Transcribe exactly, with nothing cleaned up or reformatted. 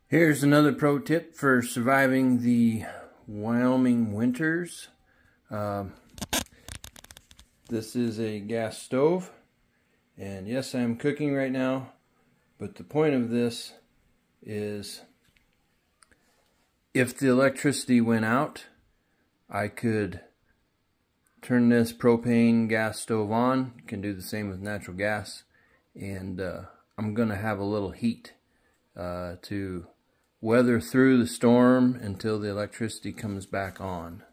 Here's another pro tip for surviving the Wyoming winters. Um, this is a gas stove, and yes, I'm cooking right now, but the point of this is if the electricity went out, I could turn this propane gas stove on. You can do the same with natural gas, and uh, I'm going to have a little heat uh, to weather through the storm until the electricity comes back on.